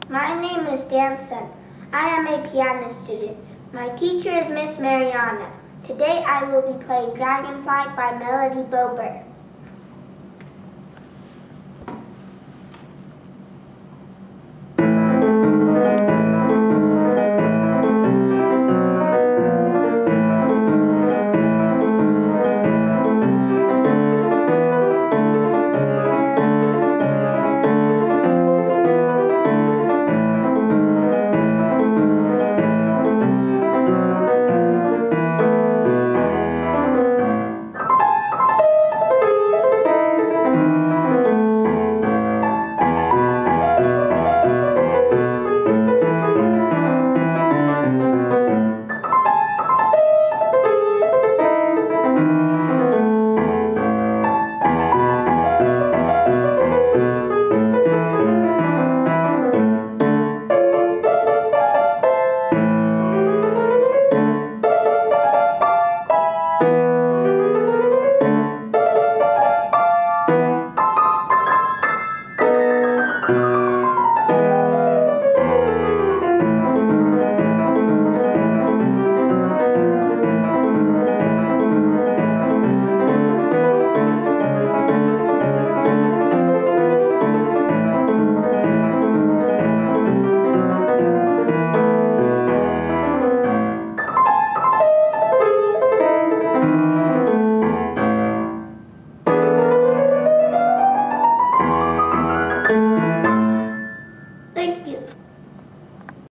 My name is Danson. I am a piano student. My teacher is Miss Mariana. Today I will be playing Dragonfly by Melody Bober.